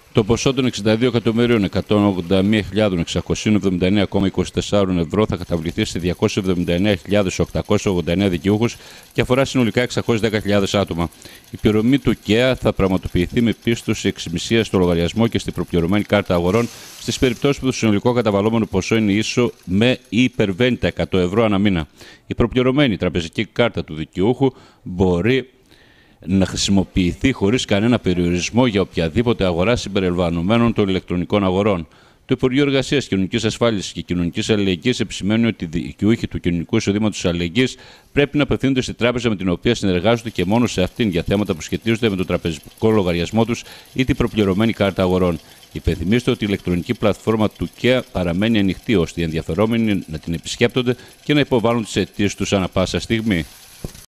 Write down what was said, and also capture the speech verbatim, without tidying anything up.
Το ποσό των εξήντα δύο εκατομμυρίων εκατόν ογδόντα μία χιλιάδες εξακόσια εβδομήντα εννέα κόμμα είκοσι τέσσερα ευρώ θα καταβληθεί σε διακόσιες εβδομήντα εννέα χιλιάδες οκτακόσιες ογδόντα εννέα δικαιούχους και αφορά συνολικά εξακόσιες δέκα χιλιάδες άτομα. Η πληρωμή του ΚΕΑ θα πραγματοποιηθεί με πίστοση εξημισίας στο λογαριασμό και στην προπληρωμένη κάρτα αγορών στις περιπτώσεις που το συνολικό καταβαλλόμενο ποσό είναι ίσο με ή υπερβαίνει τα εκατό ευρώ ανά μήνα. Η προπληρωμένη τραπεζική κάρτα του δικαιούχου μπορεί να χρησιμοποιηθεί χωρίς κανένα περιορισμό για οποιαδήποτε αγορά συμπεριλαμβανομένων των ηλεκτρονικών αγορών. Το Υπουργείο Εργασίας, Κοινωνικής Ασφάλισης και Κοινωνικής Αλληλεγγύης επισημαίνει ότι οι δικαιούχοι του κοινωνικού εισοδήματος αλληλεγγύης πρέπει να απευθύνονται στη τράπεζα με την οποία συνεργάζονται και μόνο σε αυτήν για θέματα που σχετίζονται με τον τραπεζικό λογαριασμό τους ή την προπληρωμένη κάρτα αγορών. Υπενθυμίστε ότι η ηλεκτρονική πλατφόρμα του ΚΕΑ παραμένει ανοιχτή ώστε οι ενδιαφερόμενοι να την επισκέπτονται και να υποβάλουν τις αιτήσεις τους ανά πάσα στιγμή.